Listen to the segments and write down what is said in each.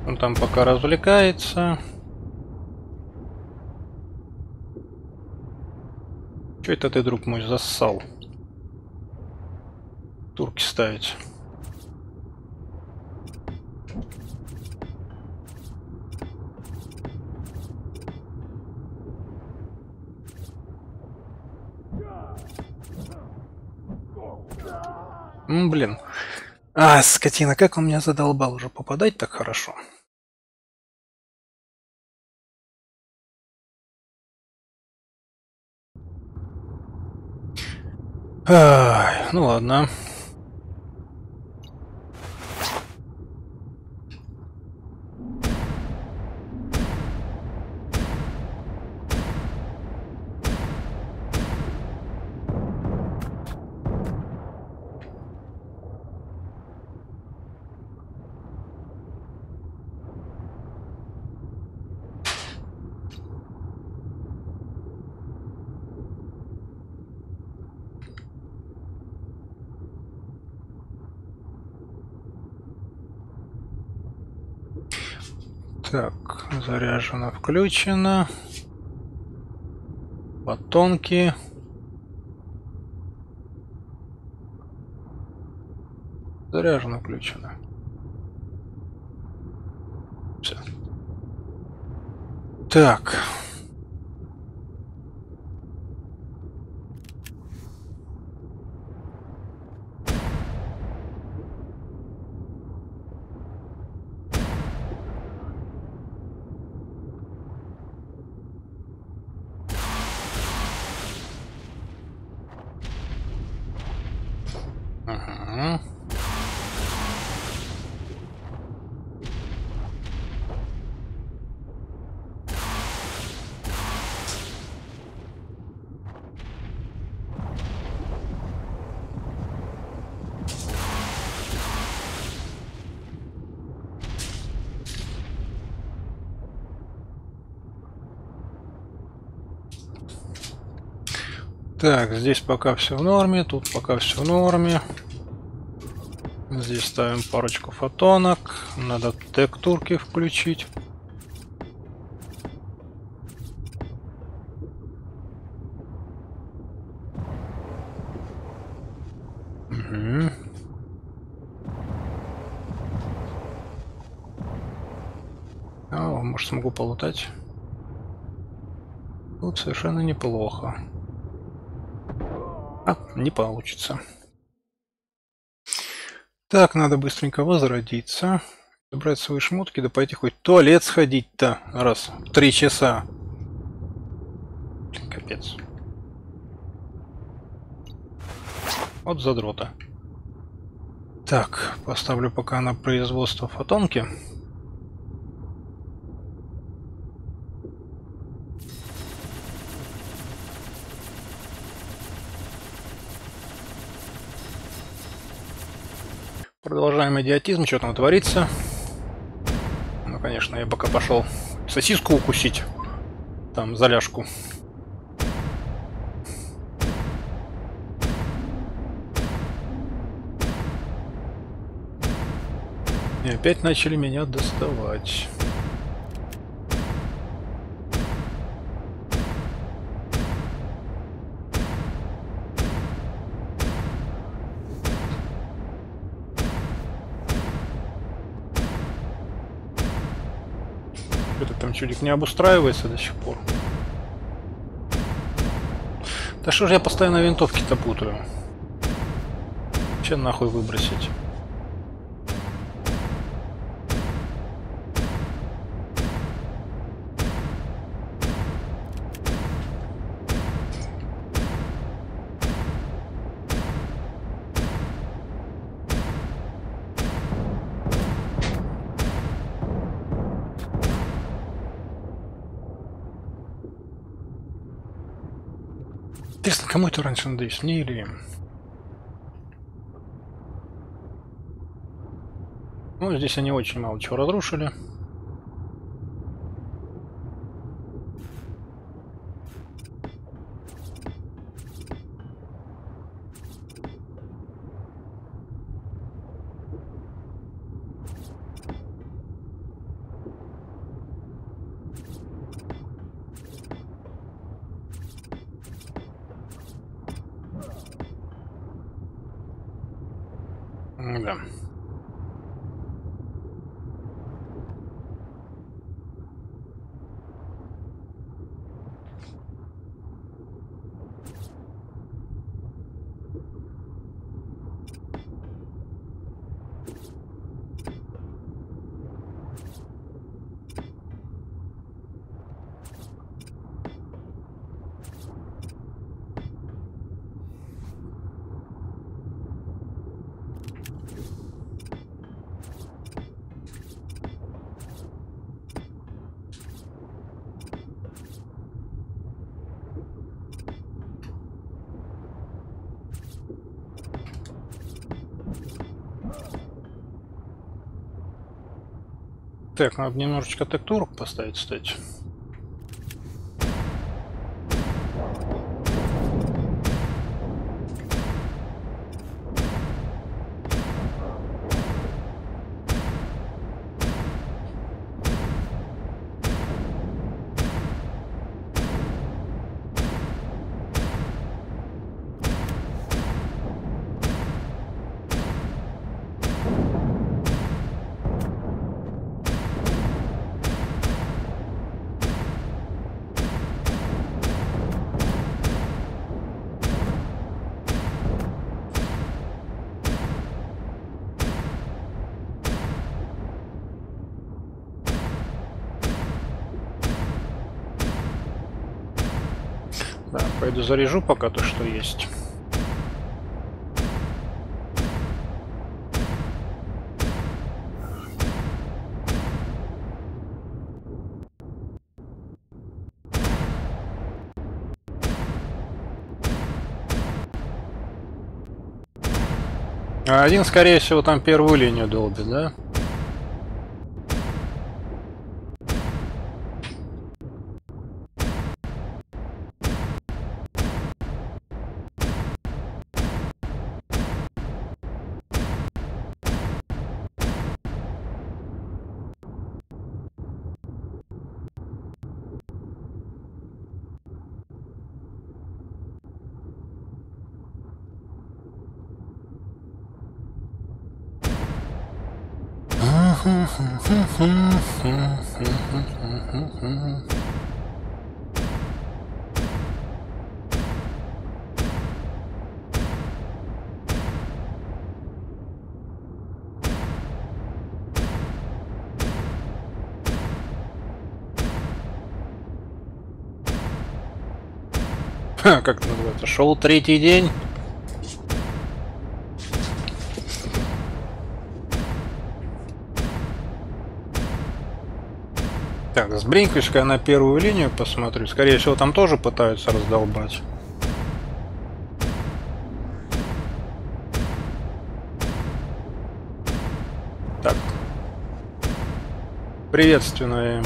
Он там пока развлекается. Че это ты, друг мой, зассал? Турки ставить. Блин. Скотина, как он меня задолбал уже попадать так хорошо. Ну ладно. Так, заряжено, включено. Батонки. Заряжено, включено. Все. Так. Ага. Так, здесь пока все в норме, тут пока все в норме. Здесь ставим парочку фотонок. Надо текстурки включить. Угу. Может, смогу полутать? Тут совершенно неплохо. Не получится. Так, надо быстренько возродиться. Забрать свои шмотки, да пойти хоть в туалет сходить-то. Раз в 3 часа. Блин, капец. Вот задрота. Так, поставлю пока на производство фотонки. Продолжаем идиотизм, что там творится. Ну, конечно, я пока пошел сосиску укусить. Там, заляжку. И опять начали меня доставать. Что-то там чудик не обустраивается до сих пор. Да что же я постоянно винтовки-то путаю? Че нахуй выбросить? Интересно, кому это раньше надеюсь, мне или им? Ну, здесь они очень мало чего разрушили. Да. Так, надо немножечко текстуру поставить, кстати. Да, пойду заряжу пока то, что есть. А один, скорее всего, там первую линию долбит, да? Как это называется? Шел третий день. Так, сбринкаешь-ка я на первую линию посмотрю. Скорее всего, там тоже пытаются раздолбать. Так. Приветственное.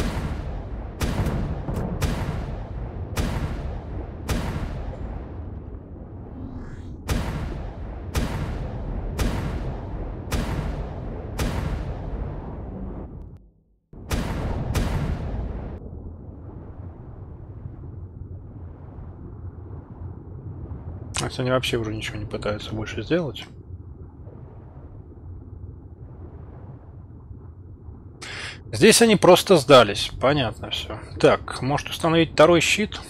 Если они вообще уже ничего не пытаются больше сделать. Здесь они просто сдались. Понятно все. Так, может установить второй щит?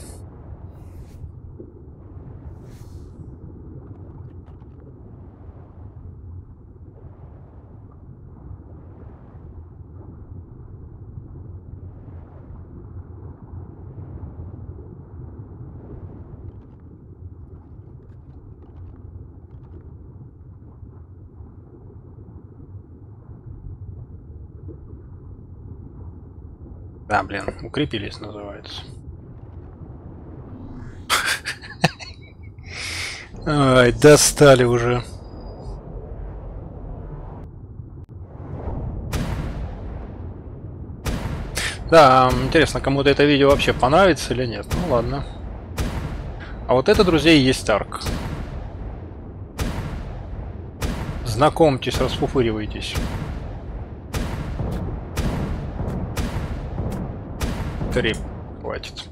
Да, блин, укрепились, называется. Ай, достали уже. Да, интересно, кому-то это видео вообще понравится или нет. Ну ладно. А вот это, друзья, и есть арк. Знакомьтесь, расфуфыривайтесь. 3. Хватит.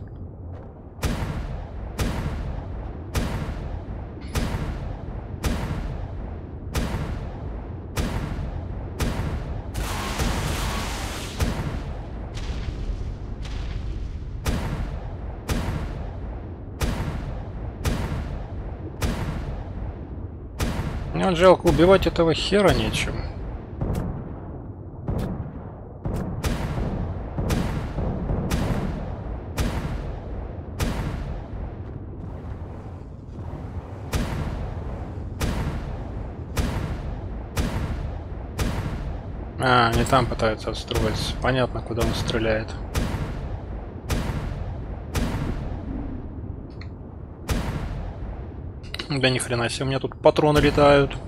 Ну, жалко, убивать этого хера нечем. А, не там пытаются отстроиться. Понятно, куда он стреляет. Да ни хрена себе, у меня тут патроны летают.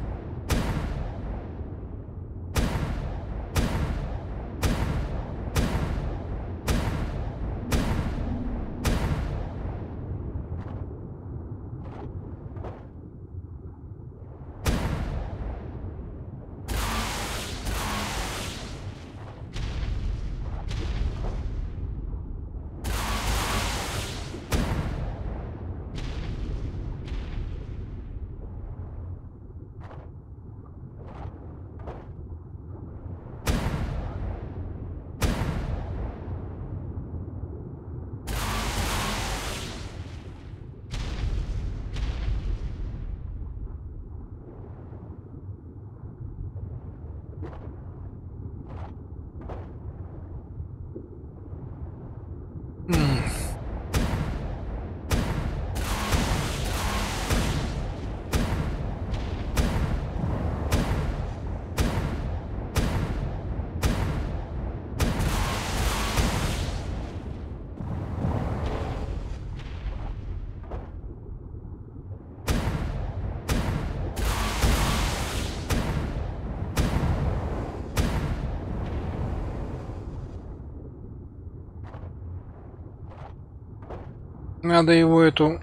Надо его эту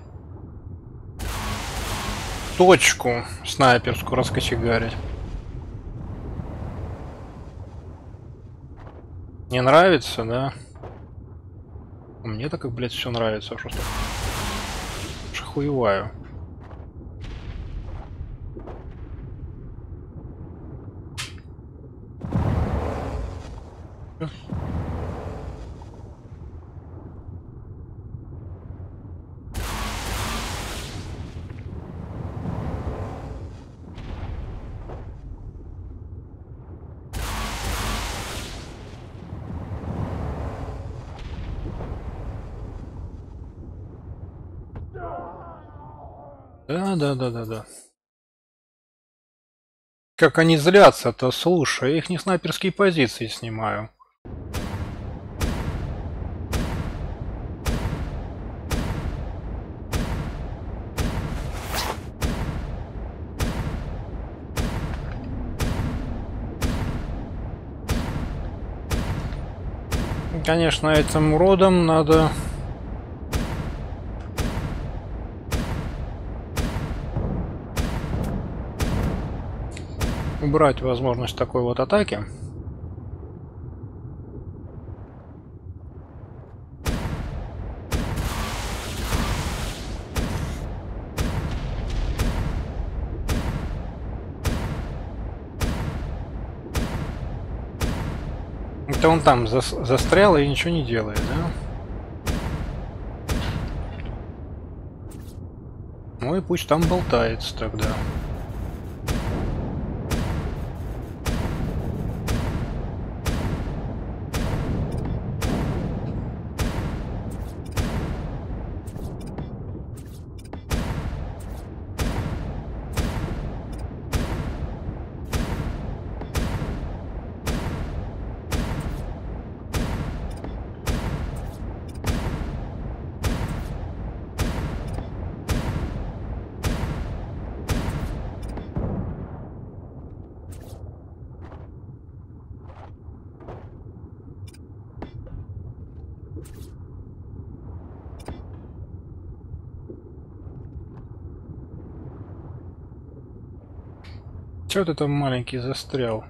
точку снайперскую раскочегарить. Не нравится, да? Мне-то как, блядь, все нравится, просто шахуеваю. Да. Как они злятся-то, слушай, я их не снайперские позиции снимаю. Конечно, этим уродом надо убрать возможность такой вот атаки. Это он там застрял и ничего не делает, да? Ну и пусть там болтается тогда. Чё ты там маленький застрял?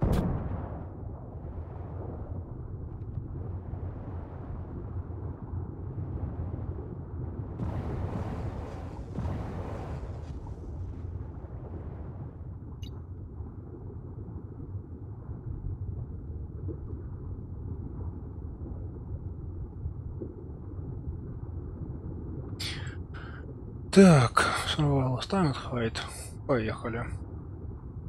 Так, survival станет хайт. Поехали.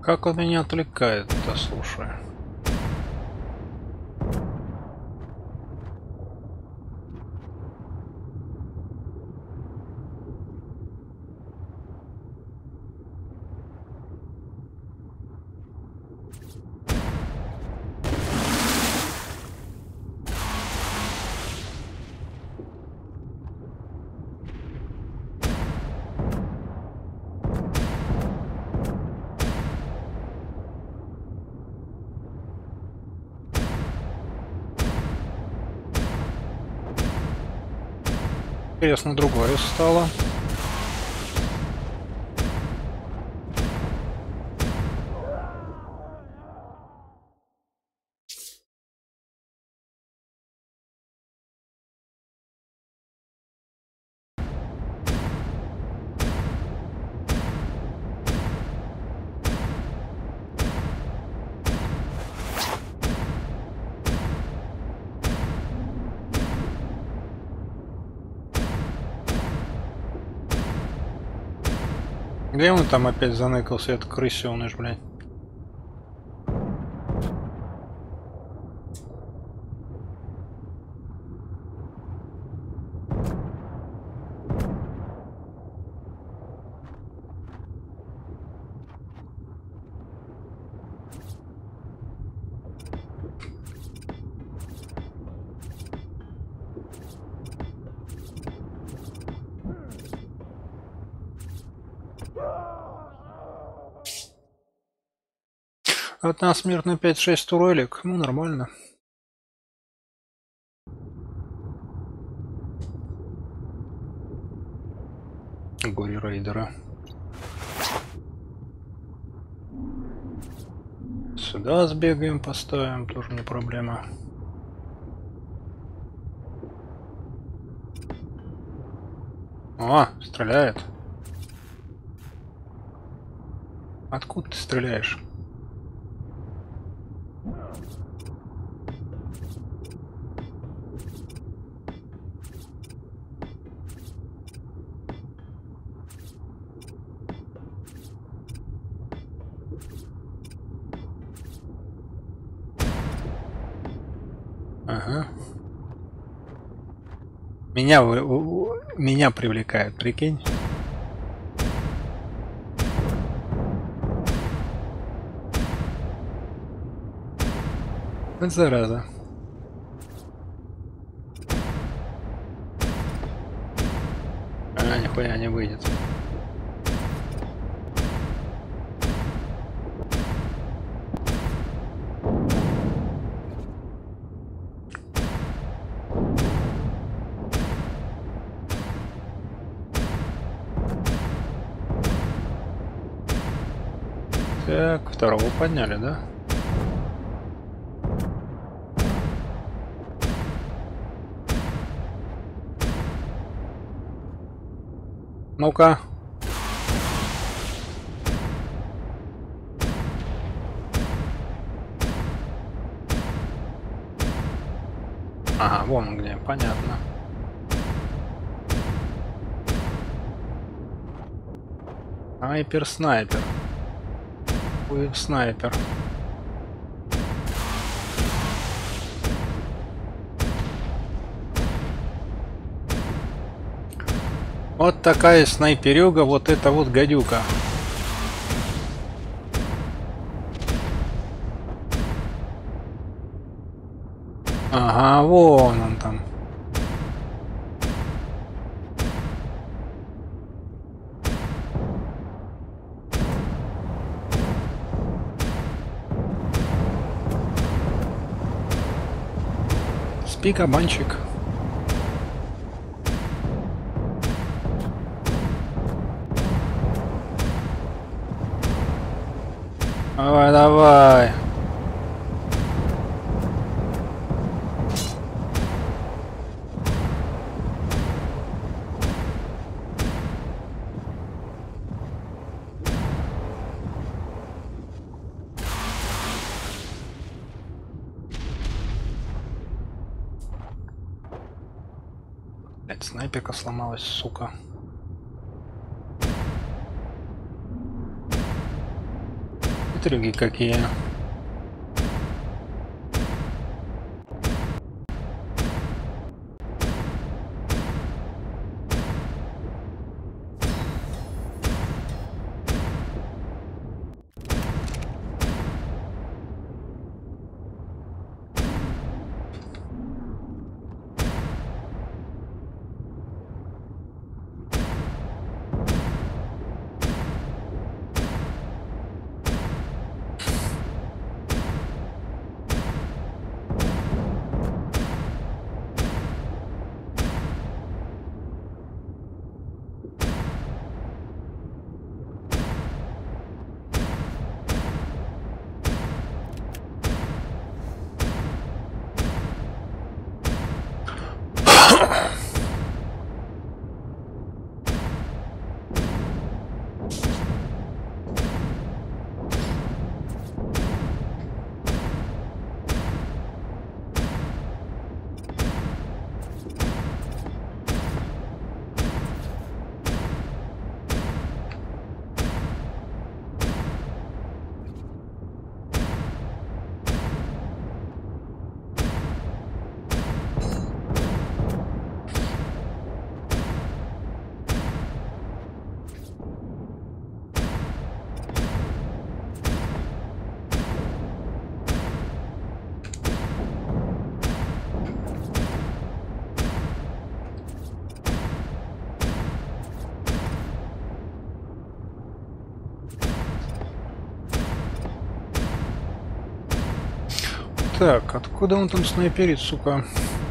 Как он меня отвлекает-то, слушай. Интересно, другое стало. Где он там опять заныкался, этот крысёныш, блядь? Одна смерть на 5-6 турелек. Ну, нормально. Горе рейдера. Сюда сбегаем, поставим, тоже не проблема. О, стреляет. Откуда ты стреляешь? Ага. Меня привлекает, прикинь. Вот зараза. А, нихуя не выйдет. Так, второго подняли, да? Ну-ка. Ага, вон где, понятно. Снайпер. Хуй снайпер. Вот такая снайперюга, вот это вот гадюка. Ага, вон он там. Спи, кабанчик. Давай, давай. Блять, снайперка сломалась, сука. Интриги какие. Так, откуда он там снайперит, сука?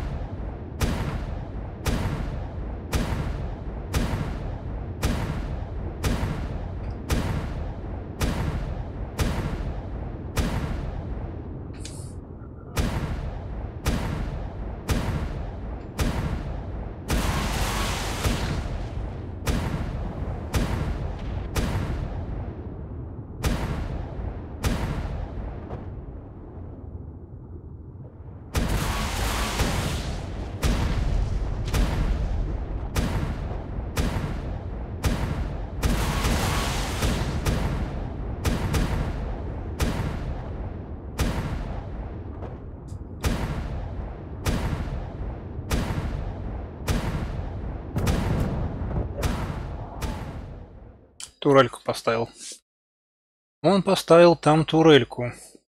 Турельку поставил. Он поставил там турельку.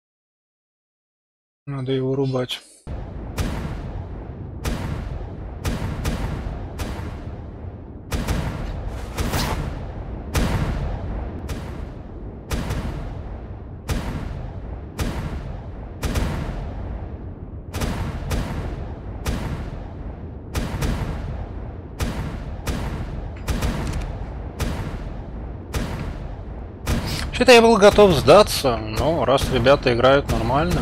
Надо его рубать. Вообще-то я был готов сдаться, но раз ребята играют нормально.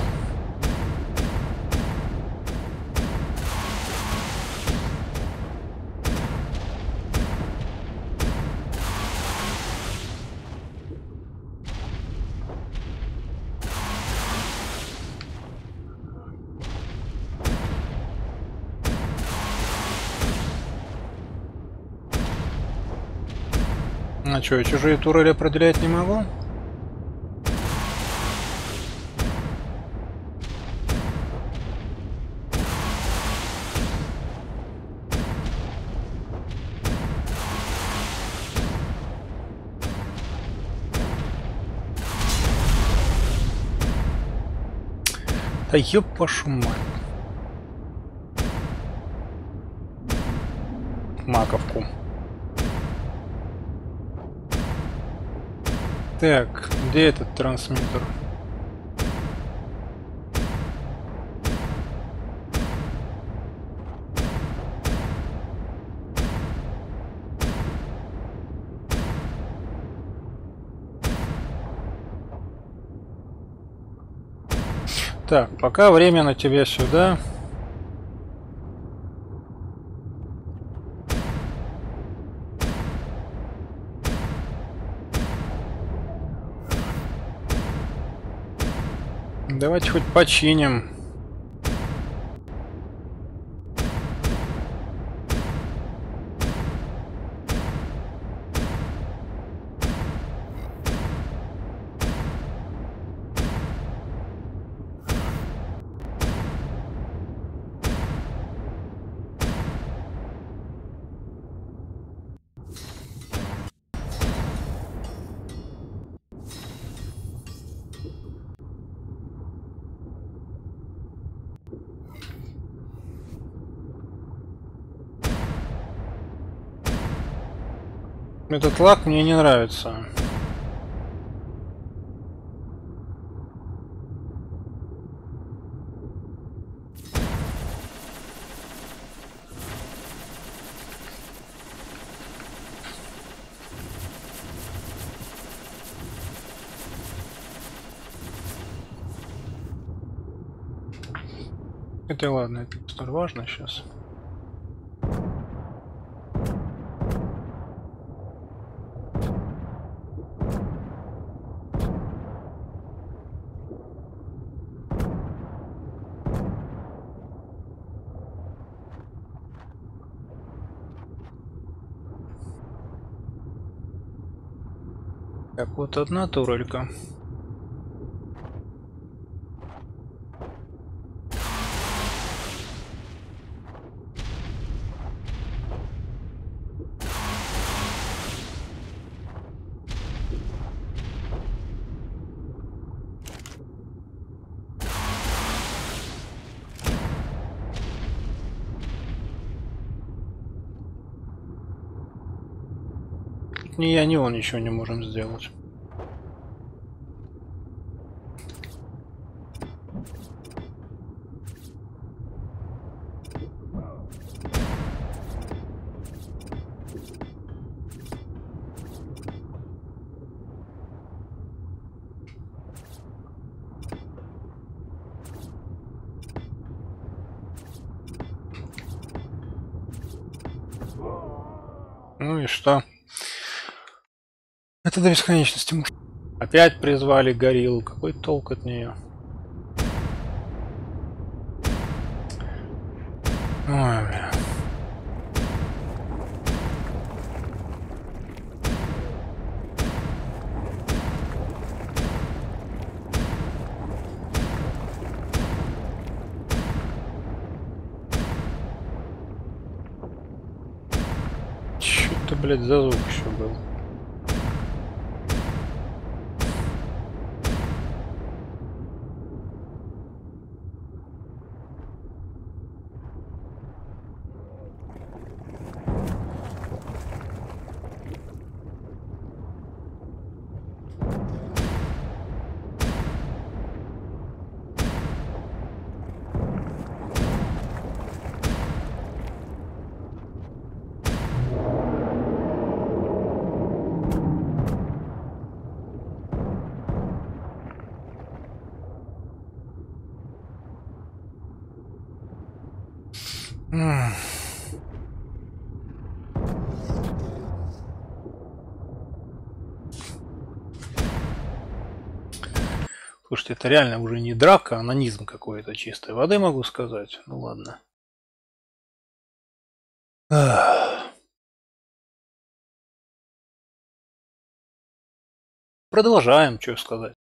А что, я чужие турели определять не могу? Да ёб вашу мать. Маковку. Так, где этот трансмиттер? Так, пока время на тебя сюда. Давайте хоть починим. Этот лак мне не нравится. Это ладно, это столь важно сейчас. Так, вот одна турелька. Ни я, ни он ничего не можем сделать. Ну и что? Это до бесконечности. Опять призвали гориллу. Какой толк от нее? Ой, бля. Чё это, блядь, за звук еще был? Слушайте, это реально уже не драка, а нанизм какой-то чистой воды, могу сказать. Ну ладно. Продолжаем, что сказать.